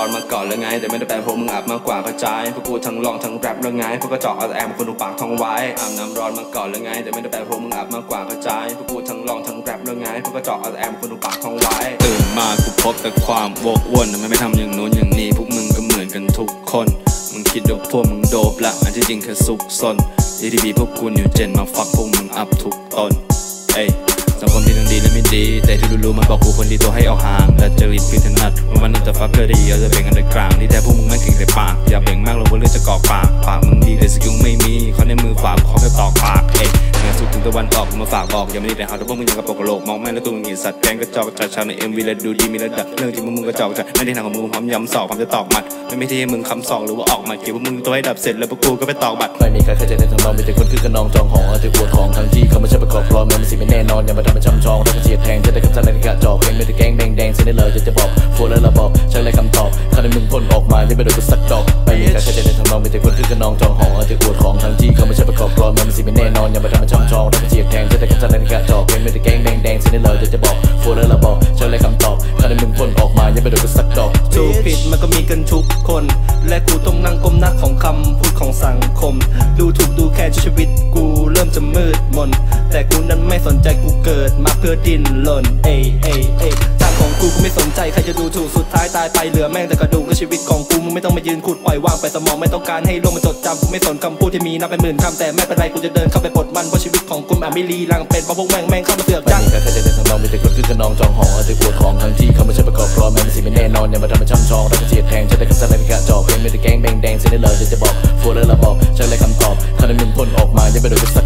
ร้อนมาก่อนแล้วไงแต่ไม่ได้แปลพวกมึงอาบมากกว่าเข้าใจพวกกูทั้งร้องทั้งแรปแล้วไงพวกกระจอกเอาแต่แอมคนดูปากท้องไว้อาบน้ำร้อนมาก่อนแล้วไงแต่ไม่ได้แปลพวกมึงอาบมากกว่าเข้าใจพวกกูทั้งร้องทั้งแรปแล้วไงพวกกระจอกเอาแต่แอมคนดูปากท้องไว้ตื่นมากูพบแต่ความโวกอ้วนทำไมไม่ทำอย่างโน้นอย่างนี้พวกมึงก็เหมือนกันทุกคนมึงคิดว่าพวกมึงโดบละอันที่จริงแค่ซุกซน EDB พวกกูนิวเจนมาฟักพวกมึงอัพทุกต้นเอ้ยสังคมที่ทั้งดีและไม่ดีแต่ที่รู้ๆมันบอกกูคนดีตัวให้เอาห่างและจริตพิถนัดมันจะฟักเกอร์ดีเอาจะเบ่งกันในกลางที่แท้พวกมึงไม่เก่งแต่ปากอย่าเบ่งมากลงบนเรื่องจะกอกปากมึงดีแต่สกิลไม่มีเขาในมือฝากเขาแค่ตอกปากเอ้ยงานสุดถึงตะวันออกมาฝากบอกอย่าไม่ได้แต่หาแต่พวกมึงยังกระโปรงกระโหลกมองแม่แล้วตัวมึงหินสัตว์แกงกระจอกจัดชาวใน MV และดูดีมีระดับเรื่องที่มึงกระจอกจัดไม่ได้ทางของมึงพร้อมย้ำสอกพร้อมจะตอกหมัดไม่ที่มึงคำสองหรือว่าออกมาเกี่ยวพวกมึงตัวให้ดับเสร็จแล้วพวกกูก็ไปตอกบัตรไม่มีใครเข้าใจในทางเรามีแต่คนคือกระนองจองหอแต่ปวดของทั้งที่เขาไม่ใช่ประกอบพร้อมมันสิไม่แน่นอนอย่ามาทำเป็นช่ำชองถ้าเสียดแทงจะได้คำสั่งในกระจอกเพลงไม่ได้แกงแดงเส้นได้เลยจะบอกโฟล์แล้วระบอกใช่เลยคำตอบคำในมึงพ่นออกมายังไม่โดนกูสักดอกไม่มีใครเข้าใจในทางเรามีแต่คนคือกระนองจองหอแต่ปวดของทั้งที่เขาไม่ใช่ประกอบพร้อมมันสิไม่แน่นอนอย่ามาทำเป็นช่ำชองถ้าเสียดแทงจะได้คำสั่งในกระจอกเพลงไม่ได้แกงแดงเส้นได้เลยจะบอกโฟล์แล้วระบอกใช่เลยคำตอบคำในมึงพ่นออกมายังไม่โดนกูสักดอกถูกผิดมันก็มีกันทุกคนและกูต้องนั่งก้มหน้าของคำพูดของสังคมดูถูกดูแค่ชีวิตกูเริ่มจะมืดมนแต่กูนั้นไม่สนใจกูเกิดมาเพื่อดิ้นรนทางของกูไม่สนใจใครจะดูถูกสุดท้ายตายไปเหลือแม่งแต่กระดูกกับชีวิตของกูมึงไม่ต้องมายืนขุดปล่อยวางไปสมองไม่ต้องการให้โลกมันจดจำกูไม่สนคำพูดที่มีนับเป็นหมื่นคำแต่ไม่เป็นไรกูจะเดินเข้าไปปลดมันเพราะชีวิตของกูไม่ลีลังเป็นเพราะพวกแม่งเข้ามาเสือกจังไม่มีใครเข้าใจในทางเรามีแต่คนคือกระนองจองหอแต่ปวดของทั้งที่เขาไม่ใช่ประกอบพร้อมมันสิไม่แน่นอนอย่ามาทำเป็นช่ำชองถ้าเสียดแทงจะได้คำสั่งในกระจอกเพลงไม่ได้แกงแดงเส้นได้เลยจะบอกโฟล์แล้วระบอกใช่เลยคำตอบคำในมึงพ่นออกมายังไม่โดนกู